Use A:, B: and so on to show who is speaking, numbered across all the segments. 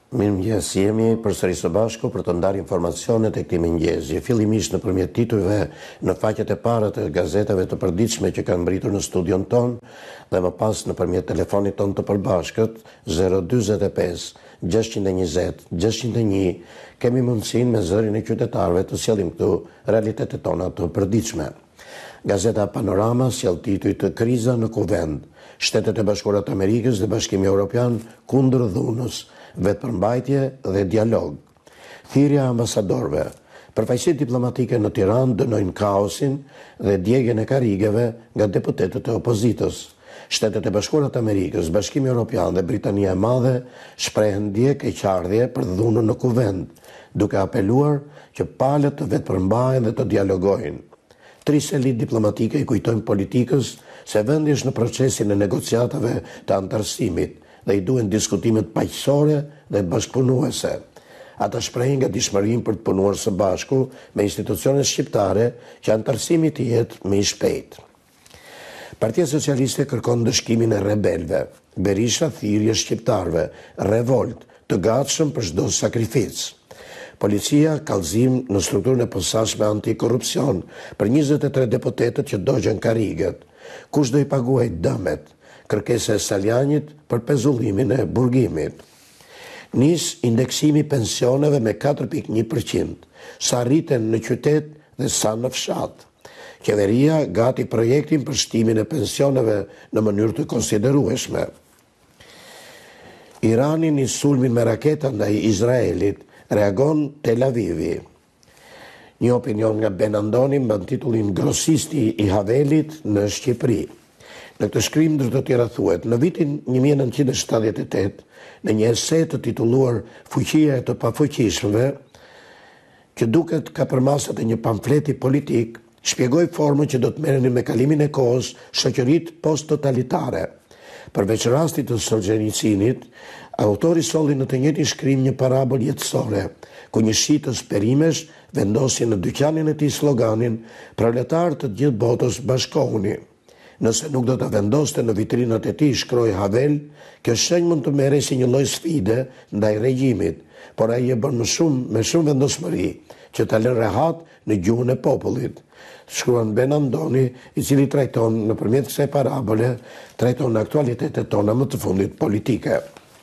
A: Mirëmëngjes, jemi përsëri së bashku për të ndarë informacionet e këtij mëngjesi, fillimisht nëpërmjet titujve në faqet e para të gazetave të përditshme që kanë mbritur në studion ton dhe më pas nëpërmjet telefonit ton të përbashkët 045 620 601 kemi mundësinë me zërin e qytetarëve të sjellim këtu realitetet tona të përditshme. Gazeta Panorama sjell tituj të kriza në kuvend, Shtetet e Bashkuara të Amerikës dhe Bashkimi Evropian kundër dhunës, vetëpërmbajtje dhe dialog. Thirrja e ambasadorëve, përfaqësitë diplomatike në Tiranë dënojnë kaosin dhe djegjen e karrigeve nga deputetët e opozitës. Shtetet e Bashkuara të Amerikës, Bashkimi Evropian dhe Britania e Madhe shprehen dje keqardhje për dhunën në kuvend, duke apeluar që palët të vetëpërmbahen dhe të dialogojnë. Tri elit diplomatike i kujtojnë politikës se vendi është në procesin e negociatave të antarësimit dhe i duhen diskutimet paqësore dhe bashkëpunuese. Ata shprehin gatishmërinë për të punuar së bashku me institucionet shqiptare që antarësimi të jetë më i shpejtë. Partia Socialiste kërkon dëshkimin e rebelëve. Berisha thirrje shqiptarëve, revolt, të gatshëm për çdo sakrificë. Policia kallëzim në strukturën e posaçme antikorrupsion për 23 deputetët që dogjën karriget. Kush do i paguajë dëmet? Kërkesa e Saljanit për pezullimin e burgimit. Nis indeksimi pensioneve me 4.1%, sa rriten në qytet dhe sa në fshat. Qeveria gati projektin për shtimin e pensioneve në mënyrë të konsiderueshme. Irani nis sulmin me raketa ndaj Izraelit, reagon Tel Avivi. Një opinion nga Ben Andoni mban titullin Grosisti i Havelit në Shqipëri. Në këtë shkrim ndër të tjera thuhet, në vitin 1978, në një ese të titulluar Fuqia e të pafuqishmëve, që duket ka përmasat e një pamfleti politik, shpjegoi formën që do të merrenin me kalimin e kohës shoqëritë post-totalitare. Përveç rastit të Solzhenitsynit, autori solli në të njëjtin shkrim një parabol jetësore, ku një shitës perimesh vendosi në dyqanin e tij sloganin "Proletar të gjithë botës bashkohuni". Nëse nuk do të vendoste në vitrinat e tij, shkroi Havel, kjo shenjë mund të merrej si një lloj sfide ndaj regjimit, por ai e bën me shumë vendosmëri, që ta lën rehat në gjuhën e popullit. Shkruan Ben Andoni, i cili trajton nëpërmjet kësaj parabole, trajton aktualitetet tona më të fundit politike.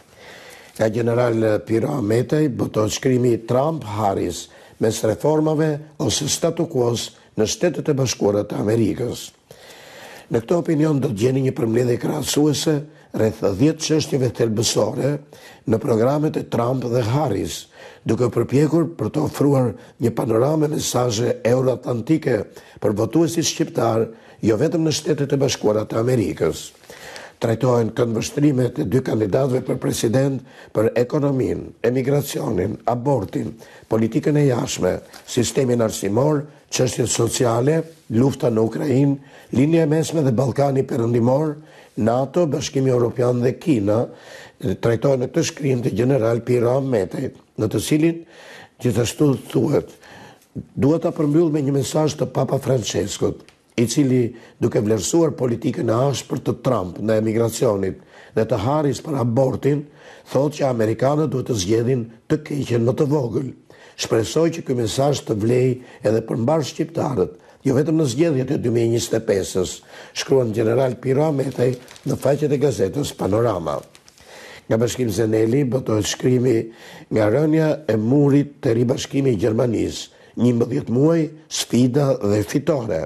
A: Nga general Piro Ametej botohet shkrimi Trump-Harris mes reformave ose statu quo-s në Shtetet e Bashkuara të Amerikës. Në këtë opinion do të gjeni një përmbledhje krahasuese rreth 10 çështjeve thelbësore në programet e Trump dhe Harris, duke përpjekur për të ofruar një panoramë mesazhe euroatlantike për votuesit shqiptar, jo vetëm në Shtetet e Bashkuara të Amerikës. Trajtohen këndvështrimet e dy kandidatëve për president për ekonominë, emigracionin, abortin, politikën e jashtme, sistemin arsimor, çështjet sociale, lufta në Ukrainë, linja e mesme dhe Ballkani Perëndimor, NATO, Bashkimi Evropian dhe Kina, trajtohen në këtë shkrim të general Piro Ametej, në të cilin gjithashtu thuhet, duhet ta përmbyll me një mesazh të Papa Franceskut, i cili duke vlerësuar politikën e ashpër të Trump ndaj emigracionit dhe të Harris për abortin, thotë që amerikanët duhet të zgjedhin të keqen më të vogël. Shpresoj që ky mesazh të vlejë edhe për mbar shqiptarët, jo vetëm në zgjedhjet e 2025-s, shkruan general Piro Ametej në faqet e gazetës Panorama. Nga Bashkimi Zeneli botohet shkrimi nga rënja e murit të ribashkimi i Gjermanisë, 11 muaj, sfida dhe fitore.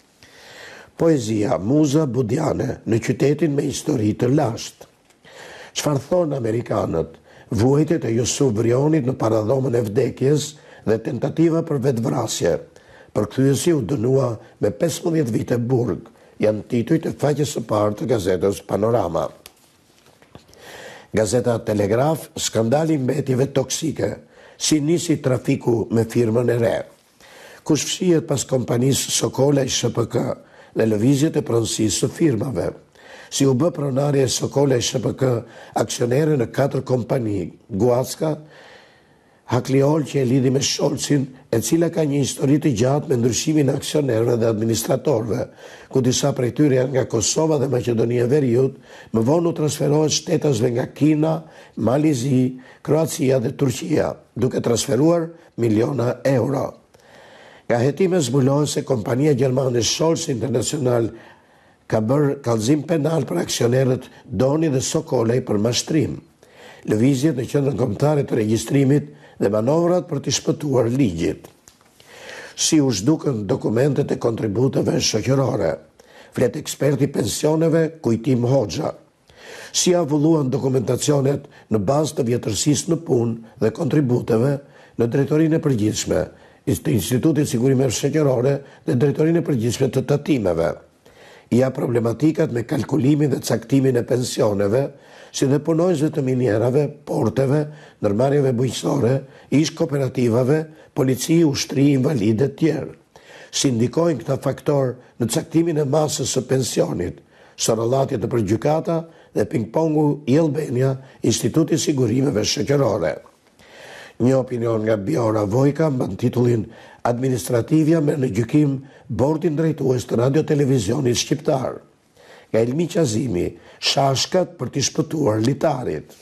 A: Poezia Muza Budiane në qytetin me histori të lashtë. Çfarë thonë amerikanët? Vuajtjet e Jusuf Vrionit në paradhomën e vdekjes dhe tentativa për vetvrasje. Përkthyesi u dënua me 15 vite burg, janë titujt e faqes së parë të gazetës Panorama. Gazeta Telegraf, skandali mbetjeve toksike, si nisi trafiku me firmën e re. Kush fshihet pas kompanisë Sokola i SHPK dhe lëvizjet e pronësisë së firmave. Si u bë pronarja e Sokola i SHPK aksionere në 4 kompani, Guacka, Hakliol që e lidhi me Scholzin, e cila ka një histori të gjatë me ndryshimin e aksionerëve dhe administratorëve, ku disa prej tyre janë nga Kosova dhe Maqedonia e Veriut, më vonë u transferohet shtetasve nga Kina, Malizi, Kroacia dhe Turqia, duke transferuar miliona euro. Nga hetime zbulohet se kompania gjermane Scholz International ka bërë kallëzim penal për aksionerët Doni dhe Sokolej për mashtrim, lëvizjet në qendrën kombëtare të regjistrimit dhe manovrat për të shpëtuar ligjit. Si u zhdukën dokumentet e kontributeve shoqërore, flet eksperti pensioneve Kujtim Hoxha. Si avulluan dokumentacionet në bazë të vjetërsisë në punë dhe kontributeve në drejtorinë e përgjithshme të Institutit Sigurimeve Shoqërore dhe drejtorinë e përgjithshme të tatimeve. Ja problematikat me kalkulimin dhe caktimin e pensioneve, si dhe punojnësve të minierave, porteve, ndërmarrjeve bujqësore, ish kooperativave, polici, ushtri, invalide të tjerë. Si ndikojnë këta faktor në caktimin e masës së pensionit, sorollatjet në përgjykata dhe ping-pongu i Albania, Instituti Sigurimeve Shoqërore. Një opinion nga Bjora Vojka mban titullin Administrativja merr në gjykim bordin drejtues të radio-televizionit shqiptar. Nga Elmi Qazimi, shashkat për t'i shpëtuar litarit.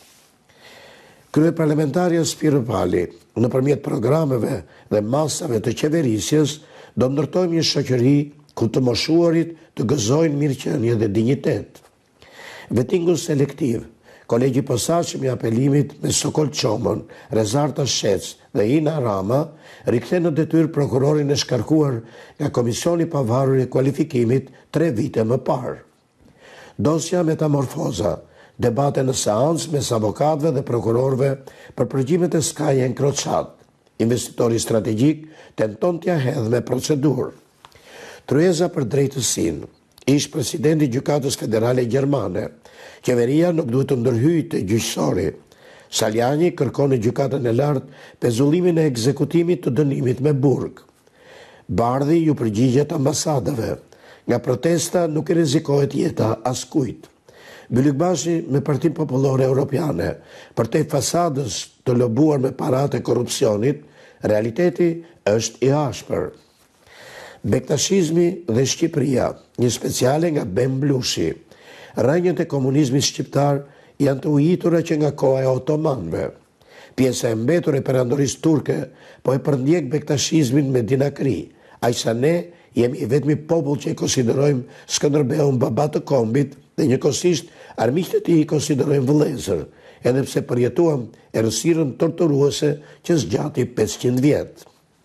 A: Kryeparlamentarja Spiro Pali, nëpërmjet programeve dhe masave të qeverisjes, do ndërtojmë një shoqëri ku të moshuarit të gëzojnë mirëqenie dhe dinjitet. Vettingu selektiv, Kolegji Posaçëm i apelimit me Sokol Çomën, Rezarta Shec dhe Ina Rama rikthen në detyrë prokurorin e shkarkuar nga Komisioni i Pavarur i Kualifikimit 3 vite më parë. Dosja Metamorfoza, debate në seancë mes avokatëve dhe prokurorëve për përgjimet e Sky Encrochat. Investitori strategjik tenton t'ia hedhë me procedurë. Tryeza për drejtësinë. Ish presidenti i Gjykatës Federale Gjermane. Qeveria nuk duhet të ndërhyjë te gjyqësori. Saljani kërkon në gjykatën e lartë pezullimin e ekzekutimit të dënimit me burg. Bardhi ju përgjigjet ambasadave. Nga protesta nuk i rrezikohet jeta askujt. Bylykbashi me Partinë Popullore Europiane, përtej fasadës të lobuar me paratë e korrupsionit, realiteti është i ashpër. Bektashizmi dhe Shqipëria, një speciale nga Ben Blushi. Rrënjët e komunizmit shqiptar janë të ujitura që nga koha e otomanëve. Pjesa e mbetur e perandorisë turke po e përndjek bektashizmin me dinakri, aqsa ne jemi i vetmi popull që e konsiderojmë Skënderbeun baba të kombit dhe njëkohësisht armiqtë e tij i konsiderojmë vëllezër, edhe pse përjetuam errësirën torturuese që zgjati 500 vjet.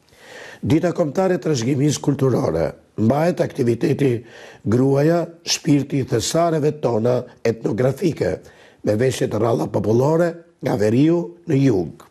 A: Dita kombëtare e trashëgimisë kulturore. Mbahet aktiviteti Gruaja, shpirti i thesareve tona etnografike, me veshje të rralla popullore nga veriu në jug.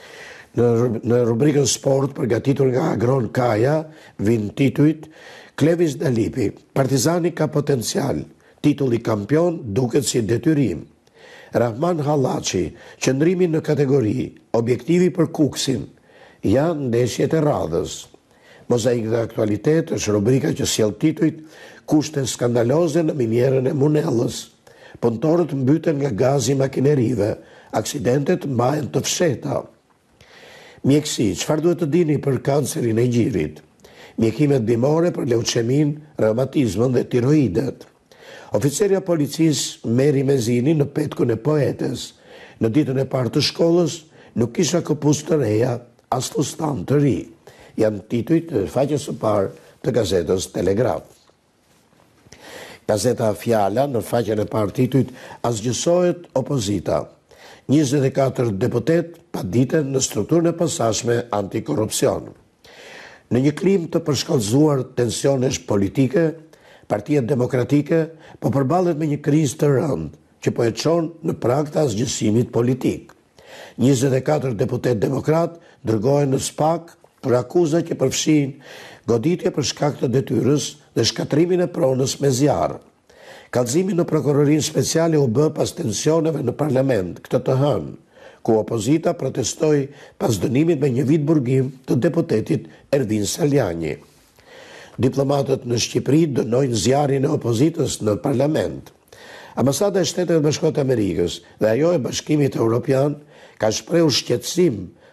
A: Në rubrikën sport përgatitur nga Agron Kaja, vin titujt Klevis Dalipi, Partizani ka potencial, titulli kampion duket si detyrim. Rahman Hallaçi, qëndrimi në kategori, objektivi për Kuksin, janë ndeshjet e radhës. Mozaik dhe aktualitet është rubrika që sjell titujt Kushte skandaloze në minierën e Munellës. Punëtorët mbyten nga gazi makinerive, aksidentet mbahen të fsheta. Mjekësi, çfarë duhet të dini për kancerin e gjirit? Mjekimet bimore për leuqemin, reumatizmën dhe tiroidet. Oficerja policisë Meri Mezini në petkun e poetes. Në ditën e parë të shkollës nuk kisha këpuz të reja, as fustan të ri. Janë titujt të faqes së parë të gazetës Telegraf. Gazeta Fjala në faqen e parë titujt Asgjësohet opozita. 24 deputet paditen në strukturën e posaçme antikorrupsion. Në një klim të përshkallëzuar tensionesh politike, Partia Demokratike po përballet me një krizë të rëndë që po e çon në prag të asgjësimit politik. 24 deputet demokrat dërgohen në SPAK për akuza që përfshin goditje për shkak të detyrës dhe shkatrimin e pronës me zjarr. Kallëzimi në prokurorinë speciale u bë pas tensioneve në parlament këtë të hënë, ku opozita protestoi pas dënimit me 1 vit burgim të deputetit Ervin Saljani. Diplomatët në Shqipëri dënojnë zjarrin e opozitës në parlament. Ambasada e Shteteve të Bashkuara të Amerikës dhe ajo e Bashkimit Evropian ka shprehur shqetësim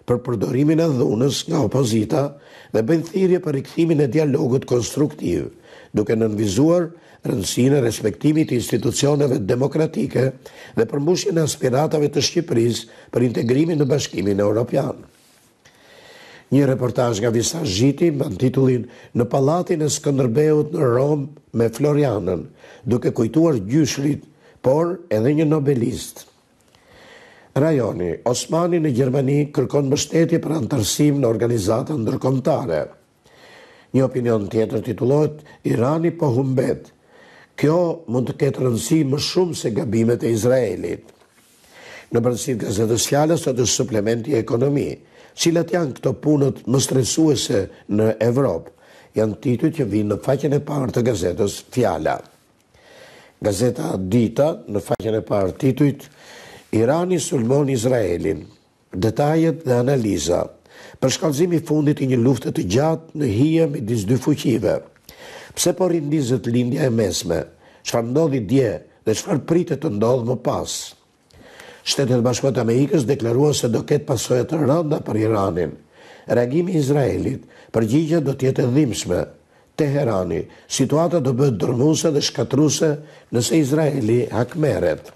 A: për përdorimin e dhunës nga opozita dhe bëjnë thirrje për rikthimin e dialogut konstruktiv, duke nënvizuar rëndësinë e respektimit të institucioneve demokratike dhe përmbushjen e aspiratave të Shqipërisë për integrimin në Bashkimin Evropian. Një reportazh nga Visar Zhiti mban titullin "Në pallatin e Skënderbeut në Rom me Florianën", duke kujtuar gjyshrit, por edhe një nobelist. Rajoni Osmani në Gjermani kërkon mbështetje për antarësim në organizata ndërkombëtare. Një opinion tjetër titullohet "Irani po humbet. Kjo mund të ketë rëndësi më shumë se gabimet e Izraelit". Në përgjithësi gazetës Fjala sot është suplementi i ekonomi. Cilat janë këto punët më stresuese në Evropë? Janë titujt që vinë në faqen e parë të gazetës Fjala. Gazeta Dita në faqen e parë titujt "Irani sulmon Izraelin. Detajet dhe analiza. Për shkallëzimi i fundit i një lufte të gjatë në hije midis dy fuqive. Pse po rindizet lindja e mesme? Çfarë ndodhi dje dhe çfarë pritet të ndodhë më pas?" Shtetet Bashkuara të Amerikës deklaruan se do ketë pasoja të rënda për Iranin. Reagimi i Izraelit, përgjigjja do të jetë e dhimbshme. Teherani, situata do bëhet dërmuese dhe shkatruese nëse Izraeli hakmerret.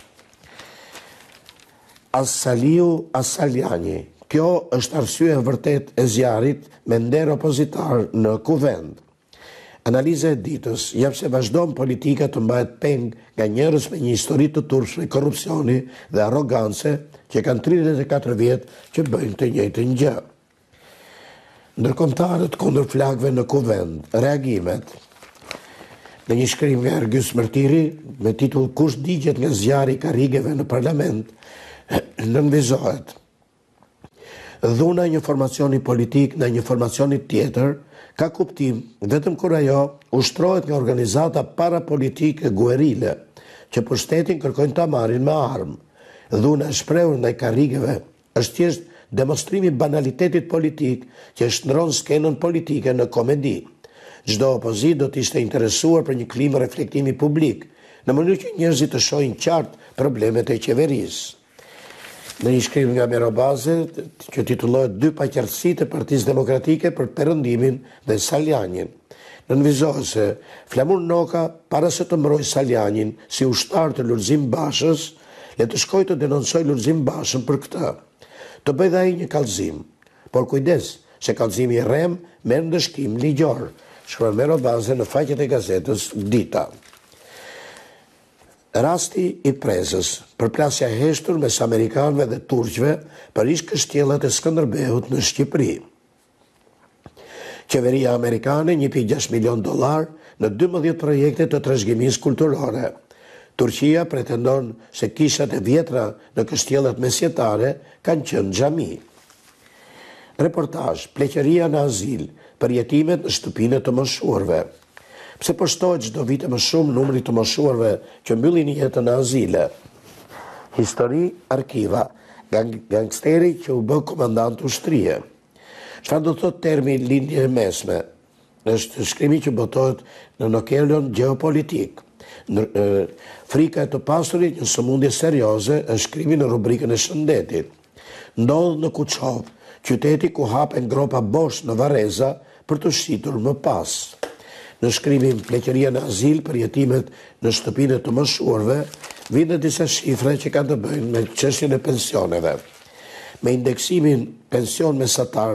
A: As-Saljani, kjo është arsye e vërtet e zjarrit me nder opozitar në kuvend. Analiza e ditës jep se vazhdon politika të mbahet peng nga njerëz me një histori të turpshme korrupsioni dhe arrogance që kanë 34 vjet që bëjnë të njëjtën gjë. Ndërkombëtarët kundër flagëve në kuvend, reagimet. Në një shkrim nga Ergjys Mërtiri me titull "Kush digjet nga zjarri i karrigeve në parlament", nënvizohet. Dhuna një formacioni politik në një formacioni tjetër ka kuptim vetëm kur ajo ushtrohet nga organizata parapolitike guerile, që për shtetin kërkojnë ta marrin me armë. Dhuna e shprehur ndaj karrigeve është thjesht demonstrimi i banalitetit politik që shndron skenën politike në komedi. Çdo opozit do të ishte interesuar për një klimë reflektimi publik, në mënyrë që njerëzit të shohin qartë problemet e qeverisë. Në një shkrim nga Merobaze, që titullohet "Dy paqartësitë e Partisë Demokratike për Perëndimin dhe Saljanin", nënvizohet se Flamur Noka, para se të mbrojë Saljanin si ushtar të Lulzim Bashës, le të shkojë të denoncojë Lulzim Bashën për këtë. Të bëjë dhe ai një kallëzim, por kujdes, se kallëzimi i rrem merr ndëshkim ligjor, shkruan Merobaze në faqet e gazetës Dita. Rasti i prezës, përplasja e heshtur mes amerikanëve dhe turqëve për ish-kështjellat e Skënderbeut në Shqipëri. Qeveria amerikane $1.6 milion në 12 projekte të trashëgimisë kulturore. Turqia pretendon se kishat e vjetra në kështjellat mesjetare kanë qenë xhami. Reportazh, pleqëria në azil, përjetimet në shtëpinë të moshuarve. Pse po shtohet çdo vit më shumë numri të moshuarve që mbyllin jetën në azile? Histori, arkiva, gangsteri që u bë komandant ushtrie. Çfarë do të thotë termi lindje e mesme? Është shkrimi që botohet në nokelon geopolitik. Frika e të pasurit, një sëmundje serioze, është shkrimi në rubrikën e shëndetit. Ndodh në Kuçov, qyteti ku hapen gropa bosh në Vareza për të shitur më pas. Në shkrimin pleqëria në azil për jetimet në shtëpinë të moshuarve, vinë disa shifra që kanë të bëjnë me çështjen e pensioneve. Me indeksimin pensioni mesatar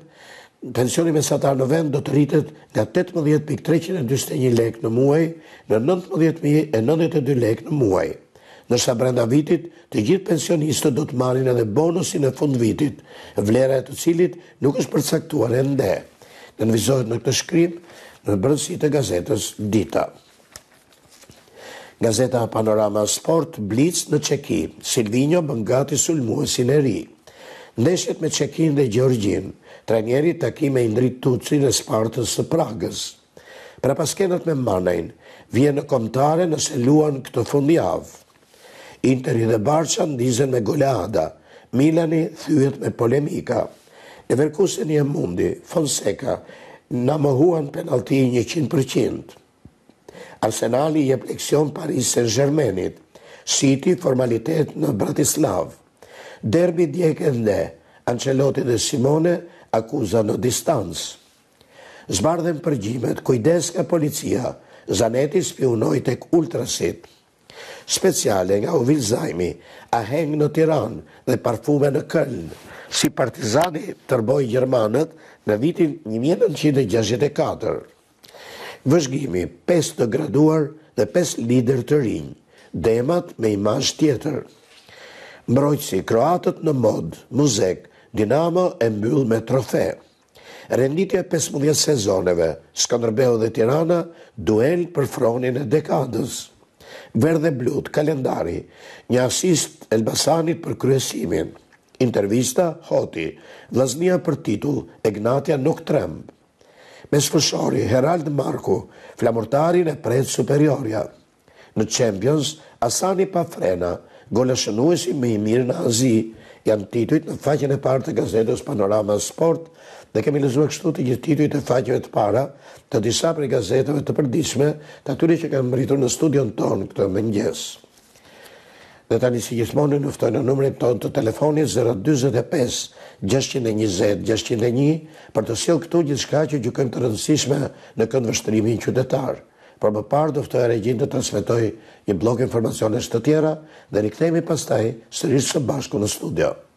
A: në vend do të rritet nga 18.341 lekë në muaj në 19.092 lekë në muaj. Ndërsa brenda vitit, të gjithë pensionistët do të marrin edhe bonusin e fund vitit, vlera e të cilit nuk është përcaktuar ende. Nënvizohet në këtë shkrim në brendësitë e gazetës Dita. Gazeta Panorama Sport, Blitz në Çeki, Silvinho bën gati sulmuesin e ri. Ndeshjet me Çekin dhe Gjeorgjin, trajneri takime i Indrit Tuci në Spartës së Pragës. Pra paskenat me Manajn, vjen në kombëtare nëse luan këtë fundjavë. Interi dhe Barça ndizen me goleada, Milani thyet me polemika. Leverkusen i mundi, Fonseca, na mohuan penalti 100%. Arsenali jep leksion Paris Saint-Germainit, City formalitet në Bratislav. Derbi djeg ende, Ancelotti dhe Simone akuza në distancë. Zbardhen përgjimet, kujdes nga policia, Zanetti spionoi tek ultrasit. Speciale nga Uvilzajmi, aheng në Tiranë dhe parfume në Köln, si partizani tërboj Gjermanët në vitin 1964. Vëzhgimi, 5 të graduar dhe 5 lider të rinj, demat me imazh tjetër. Mbrojtësi, kroatët në mod, muzek, Dinamo e mbyll me trofe. Renditja 15 sezoneve, Skënderbeu dhe Tirana, duel për fronin e dekadës. Verdhe blut, kalendari, një asist Elbasanit për kryesimin. Intervista, Hoti, vllaznia për titull, Egnatia nuk tremb. Mesfushori, Herald Marku, flamurtarin e pret Superioria. Në Champions, Asani pa frena, goleshënuesi më i mirë në Azi, janë titujt në faqen e parë të gazetës Panorama Sport dhe kemi lexuar kështu të gjithë titujt e faqeve të para të disa prej gazetave të përditshme të atyre që kanë mbërritur në studion ton këtë mëngjes. Dhe tani si gjithmonë ju ftoj në numrin ton të telefonit 045 620 601 për të sjellë këtu gjithçka që gjykojmë të rëndësishme në këndvështrimin qytetar. Por më parë do ftoj regjin të transmetoj një blok informacionesh të tjera dhe rikthehemi pastaj sërish së bashku në studio.